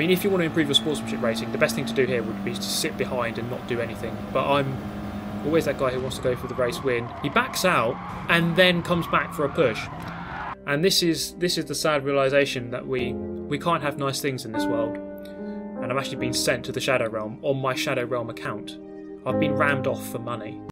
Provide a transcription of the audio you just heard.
mean, if you want to improve your sportsmanship rating, the best thing to do here would be to sit behind and not do anything. But I'm always that guy who wants to go for the race win. He backs out and then comes back for a push. And this is the sad realisation that we can't have nice things in this world. And I've actually been sent to the Shadow Realm on my Shadow Realm account. I've been rammed off for money.